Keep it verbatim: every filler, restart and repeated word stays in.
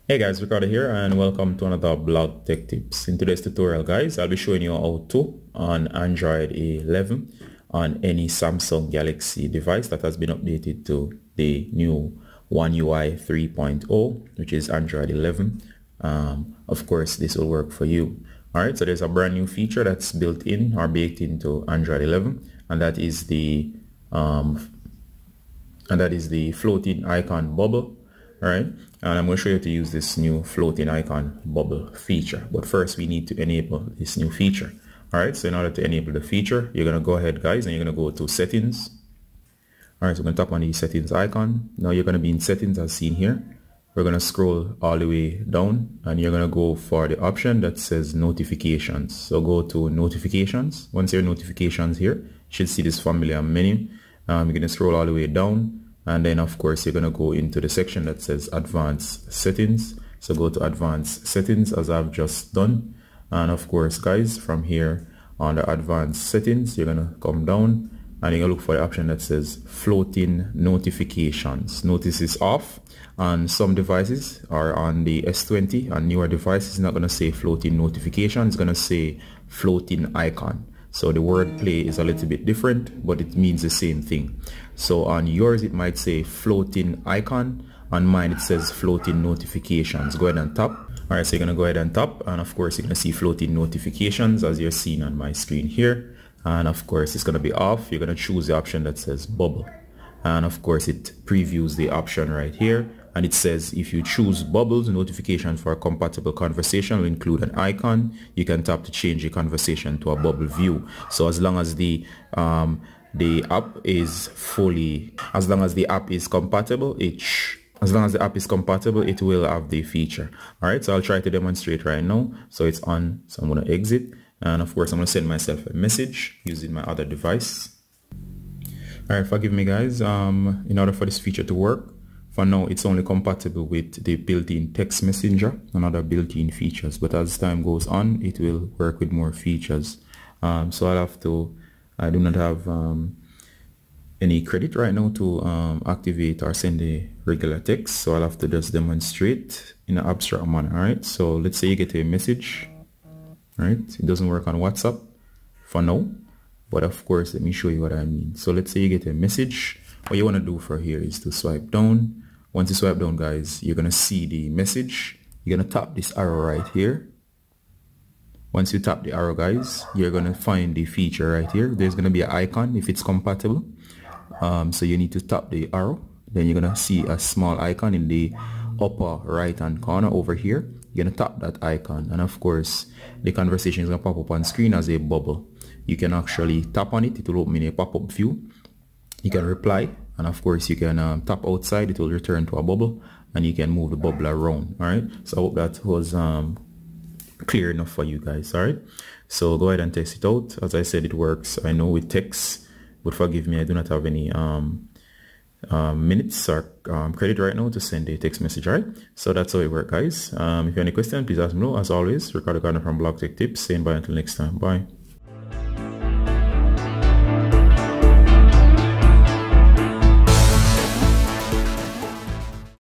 Hey guys, Ricardo here and welcome to another Blog Tech Tips. In today's tutorial guys, I'll be showing you how to on Android eleven on any Samsung Galaxy device that has been updated to the new One U I three point oh, which is Android eleven. Um, of course, this will work for you. Alright, so there's a brand new feature that's built in or baked into Android eleven, and that is the um, and that is the floating icon bubble. Alright, and I'm going to show you how to use this new floating icon bubble feature. But first we need to enable this new feature. Alright, so in order to enable the feature, you're going to go ahead guys and you're going to go to settings. Alright, so we're going to tap on the settings icon. Now you're going to be in settings as seen here. We're going to scroll all the way down and you're going to go for the option that says notifications. So go to notifications. Once your notifications here, you should see this familiar menu. Um, you're going to scroll all the way down. And then of course you're going to go into the section that says advanced settings. So go to advanced settings as I've just done. And of course guys, from here on the advanced settings, you're going to come down and you're going to look for the option that says floating notifications. Notice it's off on some devices, or on the S twenty and newer devices, it's not going to say floating notification, it's going to say floating icon. So the wordplay is a little bit different, but it means the same thing. So on yours it might say floating icon, on mine it says floating notifications. Go ahead and tap. Alright, so you're going to go ahead and tap, and of course you're going to see floating notifications as you're seeing on my screen here. And of course it's going to be off. You're going to choose the option that says bubble. And of course it previews the option right here. And it says if you choose bubbles, notification for a compatible conversation will include an icon. You can tap to change the conversation to a bubble view. So as long as the um, the app is fully, as long as the app is compatible, it as long as the app is compatible, it will have the feature. All right, so I'll try to demonstrate right now. So it's on. So I'm going to exit, and of course I'm going to send myself a message using my other device. All right, forgive me guys. Um, in order for this feature to work, for now, it's only compatible with the built-in text messenger and other built-in features. But as time goes on, it will work with more features. Um, so I'll have to, I do not have um, any credit right now to um, activate or send a regular text. So I'll have to just demonstrate in an abstract manner. All right. So let's say you get a message. All right. It doesn't work on WhatsApp for now. But of course, let me show you what I mean. So let's say you get a message. What you want to do for here is to swipe down. Once you swipe down guys, you're going to see the message. You're going to tap this arrow right here. Once you tap the arrow guys, you're going to find the feature right here. There's going to be an icon if it's compatible. Um, so you need to tap the arrow. Then you're going to see a small icon in the upper right hand corner over here. You're going to tap that icon. And of course, the conversation is going to pop up on screen as a bubble. You can actually tap on it. It will open in a pop-up view. You can reply, and of course you can um, tap outside. It will return to a bubble, and you can move the bubble around. All right, so I hope that was um, clear enough for you guys. All right, so go ahead and test it out. As I said, it works, I know, with text, but forgive me, I do not have any um, um, minutes or um, credit right now to send a text message. All right, so that's how it works guys. Um, if you have any questions, please ask me below. As always, Ricardo Gardner from Blog Tech Tips, saying bye until next time. Bye.